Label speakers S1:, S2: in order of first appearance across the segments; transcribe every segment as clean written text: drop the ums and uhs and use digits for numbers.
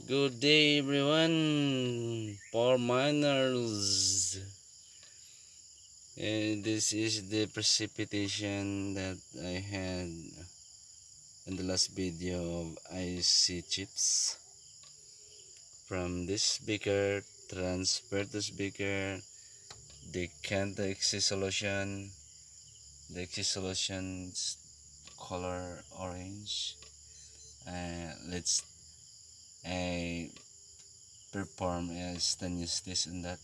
S1: Good day, everyone. Power miners. And this is the precipitation that I had in the last video of IC chips. From this beaker, transfer to speaker, decant the XC solution. The XC solution's color orange. Let's perform a stainless test on that.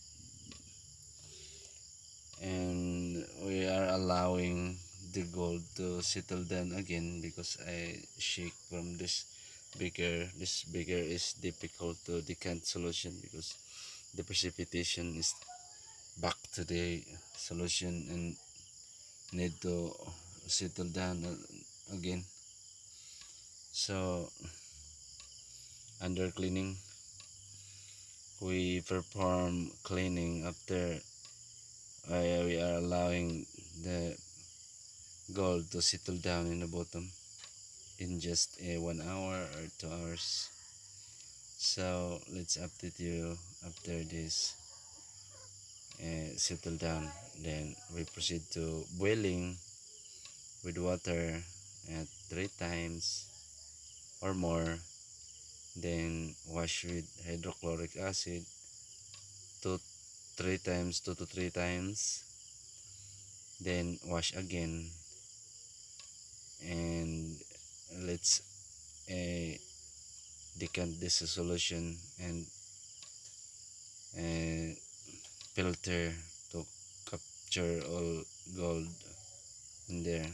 S1: And we are allowing the gold to settle down again because I shake from this beaker. This beaker is difficult to decant solution because the precipitation is back to the solution and need to settle down again. So under cleaning, we perform cleaning after we are allowing the gold to settle down in the bottom in just 1 hour or 2 hours. So let's update you after this settle down. Then we proceed to boiling with water at 3 times or more. Then wash with hydrochloric acid 2 to 3 times. Then wash again, and let's decant this solution and filter to capture all gold in there.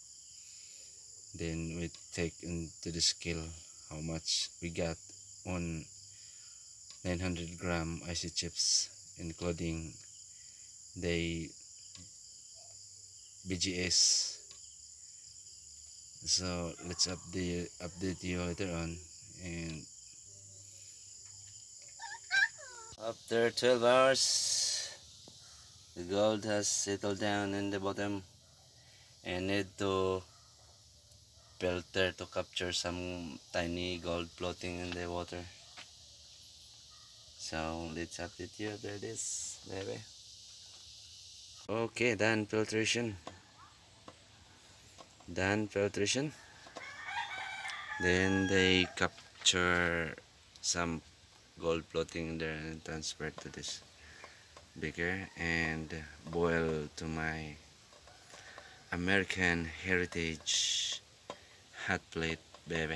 S1: Then we take into the scale how much we got on 900-gram IC chips, including the BGS. So let's update you later on. And after 12 hours, the gold has settled down in the bottom and need to filter to capture some tiny gold floating in the water. So let's update you. There it is, baby. Okay, done filtration. Then they capture some gold floating there and transfer to this beaker and boil to my American Heritage hot plate, baby.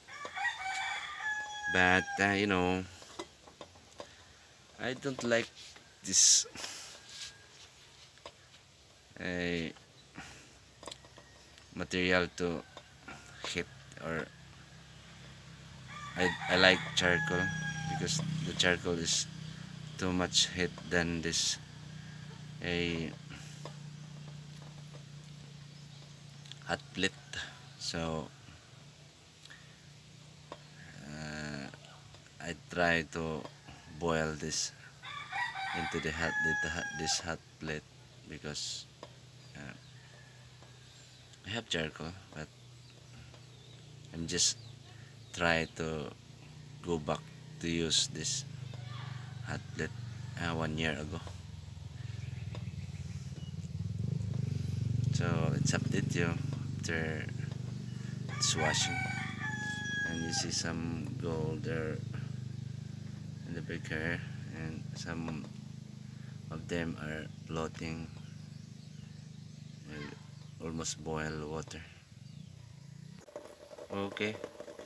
S1: But I don't like this uh, material to heat, or I like charcoal because the charcoal is too much heat than this a hot plate. So I try to boil this into this hot plate because uh, I have charcoal, but I'm just try to go back to use this hot plate 1 year ago. So let's update you after it's washing, and you see some gold there in the beaker, and some of them are floating in almost boiled water. Okay,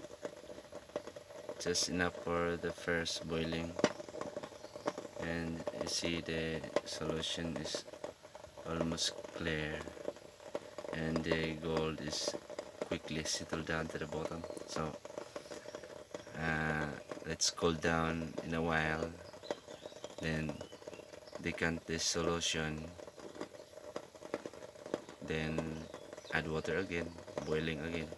S1: just enough for the first boiling, and you see the solution is almost clear and the gold is quickly settled down to the bottom. So let's cool down in a while, then decant this solution, then add water again, boiling again.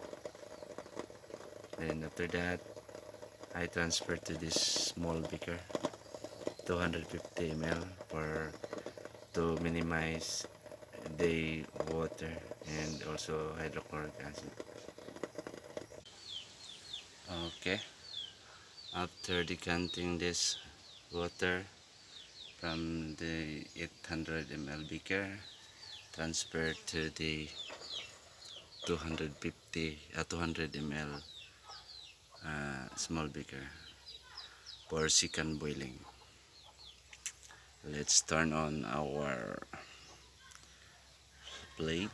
S1: Then after that, I transfer to this small beaker, 250 ml, for to minimize the water and also hydrochloric acid. Okay, After decanting this water from the 800 ml beaker, transfer to the 200 ml small beaker for second boiling. Let's turn on our plate.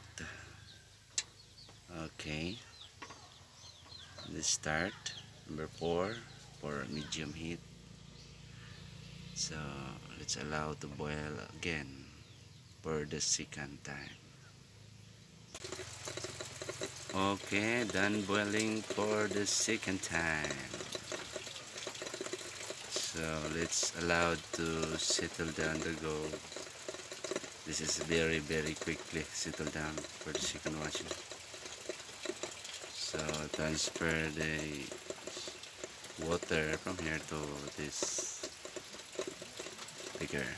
S1: Okay, let's start. Number 4 for medium heat. So let's allow to boil again for the second time. Okay, done boiling for the second time. So let's allow to settle down the gold. This is very quickly settle down for the second washing. So transfer the water from here to this beaker.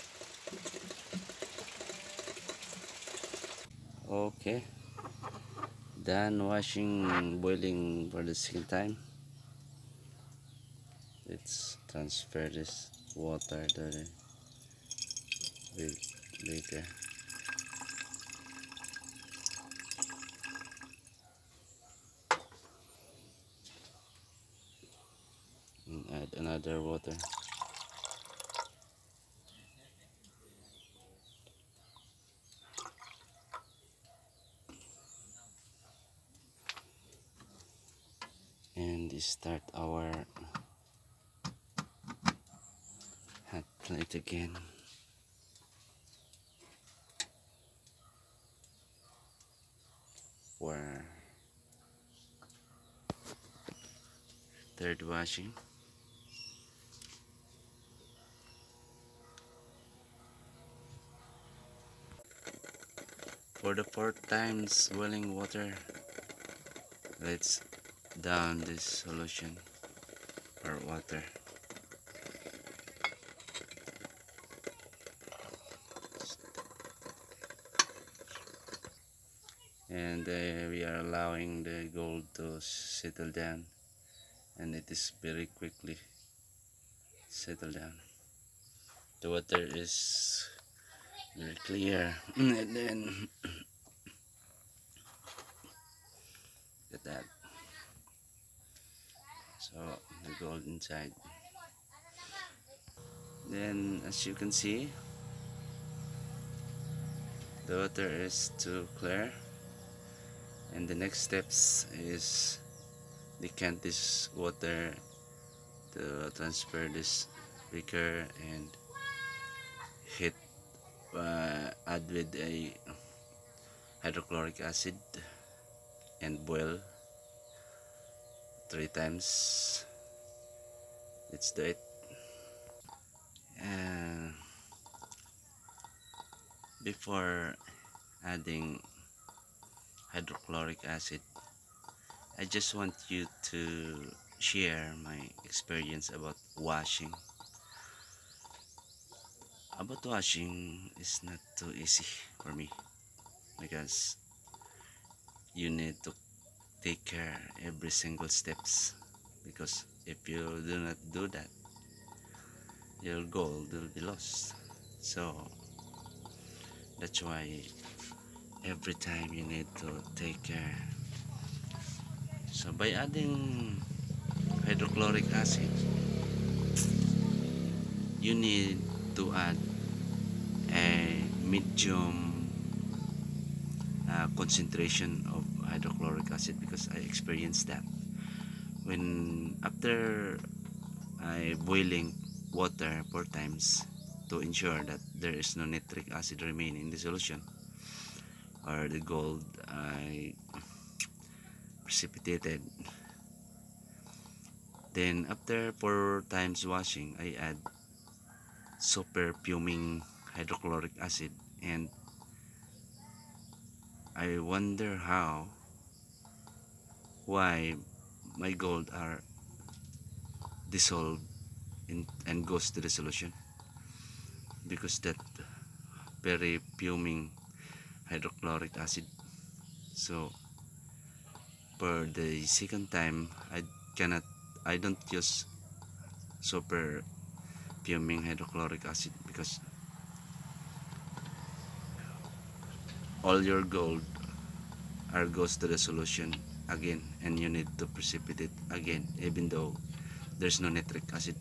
S1: Okay, done washing, boiling for the second time. Let's transfer this water to the beaker. And add another water. And start our hot plate again. For third washing. For the fourth times boiling water, let's down this solution or water. And we are allowing the gold to settle down, and it is very quickly settle down. The water is very clear and then get that. So the gold inside. Then as you can see, the water is too clear, and the next steps is decant this water to transfer this beaker and heat, add with a hydrochloric acid and boil 3 times. Let's do it. And before adding hydrochloric acid, I just want you to share my experience about washing. About washing is not too easy for me because you need to take care every single steps, because if you do not do that, your gold will be lost. So that's why every time you need to take care. So by adding hydrochloric acid, you need to add a medium concentration of hydrochloric acid, because I experienced that when after I boiling water 4 times to ensure that there is no nitric acid remaining in the solution or the gold I precipitated. Then after 4 times washing, I add super fuming hydrochloric acid, and I wonder why my gold are dissolved and goes to the solution, because that very fuming hydrochloric acid. So for the second time, I don't use super fuming hydrochloric acid, because all your gold are goes to the solution again, and you need to precipitate again even though there's no nitric acid.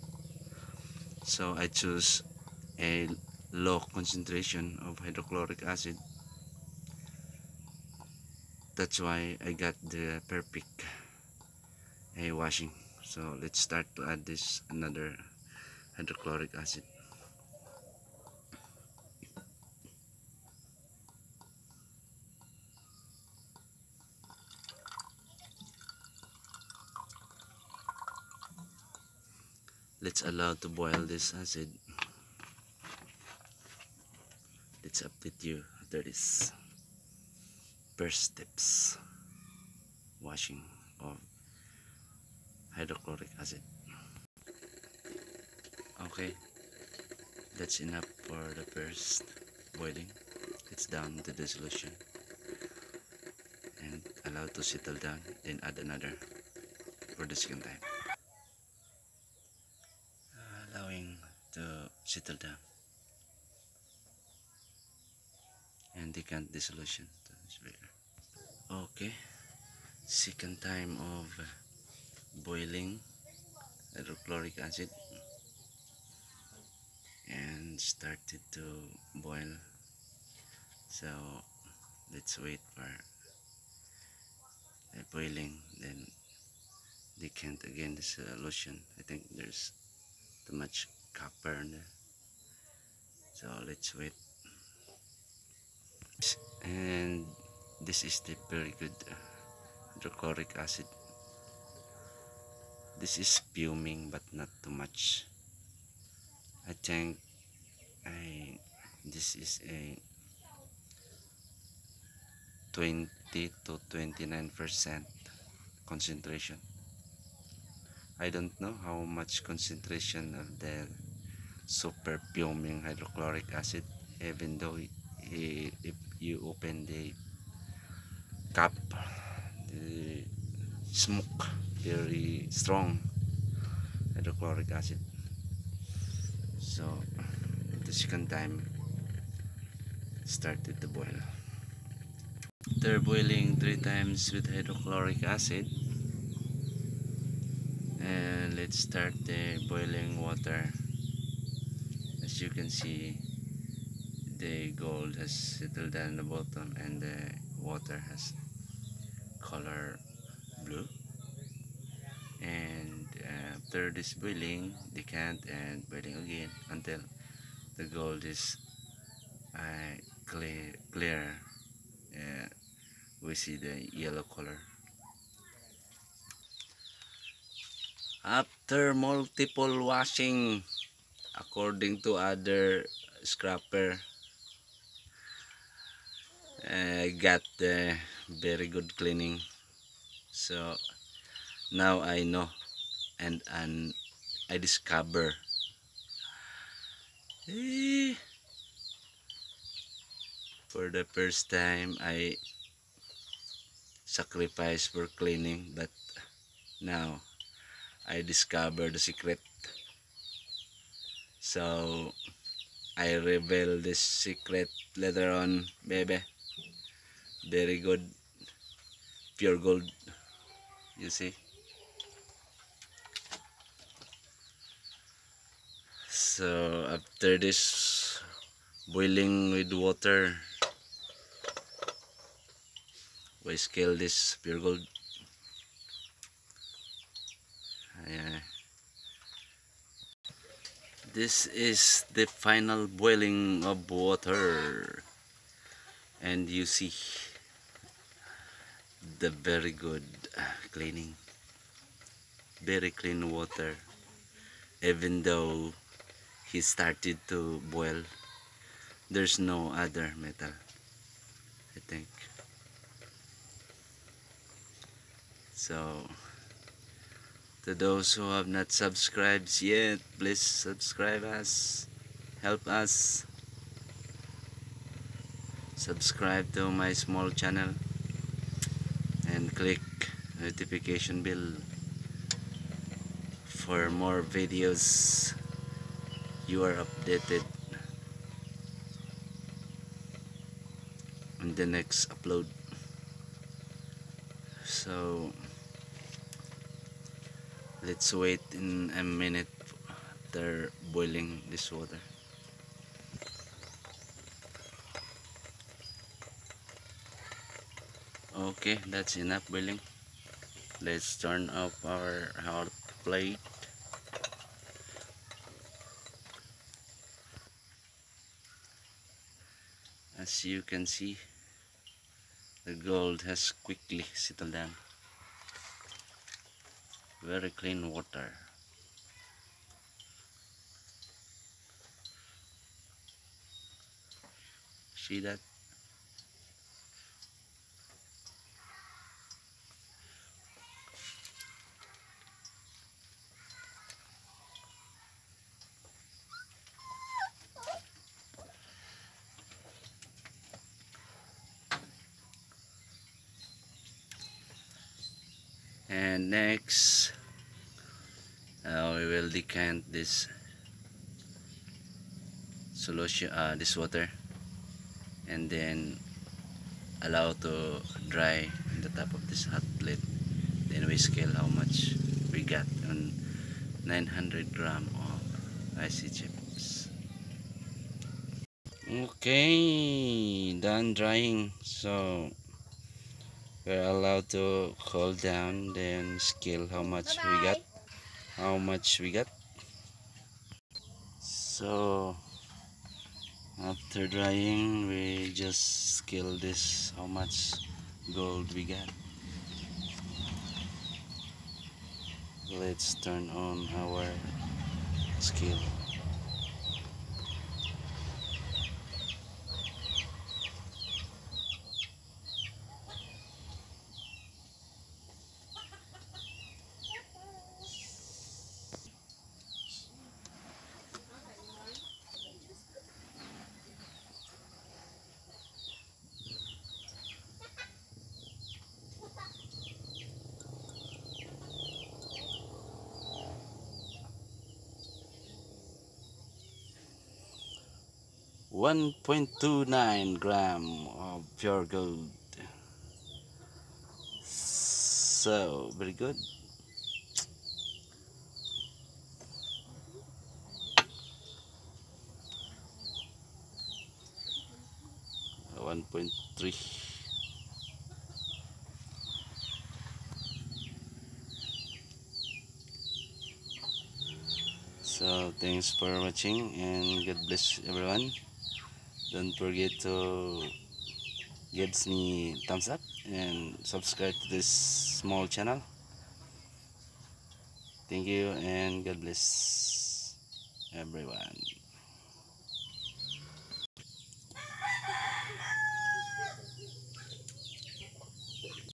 S1: So I choose a low concentration of hydrochloric acid. That's why I got the perfect washing. So let's start to add this another hydrochloric acid. Let's allow to boil this acid. Let's update you after this first steps washing of hydrochloric acid. Okay, that's enough for the first boiling. It's down to the solution and allow to settle down, then add another for the second time. Allowing to settle down and decant the solution to this beaker. Okay, second time of boiling hydrochloric acid, and started to boil. So let's wait for the boiling, then decant again the solution. I think there's too much copper in there, so let's wait. And this is the very good hydrochloric acid. This is fuming but not too much. I think this is a 20 to 29% concentration. I don't know how much concentration of the super fuming hydrochloric acid, even though if you open the cap, the smoke very strong hydrochloric acid. So the second time started to boil. After boiling 3 times with hydrochloric acid, and let's start the boiling water. As you can see, the gold has settled down the bottom and the water has color blue. And after this boiling, decant and boiling again until the gold is clear. We see the yellow color. After multiple washing, according to other scrapper, I got the very good cleaning. So now I know, and I discover for the first time I sacrifice for cleaning, but now I discover the secret. So I reveal this secret later on, baby. Very good, pure gold, you see. So after this boiling with water, we scale this pure gold. This is the final boiling of water, and you see the very good cleaning, very clean water. Even though he started to boil, there's no other metal, I think. So to those who have not subscribed yet, please subscribe us, help us. Subscribe to my small channel and click notification bell For more videos, you are updated on the next upload. So let's wait in a minute after boiling this water. Okay, that's enough boiling. Let's turn off our hot plate. As you can see, the gold has quickly settled down. Very clean water. See that? And next, we will decant this solution, this water, and then allow to dry in the top of this hot plate. Then we scale how much we got on 900 gram of icy chips. Okay, done drying. So we're allowed to cool down, then scale how much we got. How much we got. So after drying, we just scale this how much gold we got. Let's turn on our scale. One 1.29 gram of pure gold. So very good. 1.3. So thanks for watching and God bless everyone. Don't forget to give me thumbs up and subscribe to this small channel. Thank you and God bless everyone.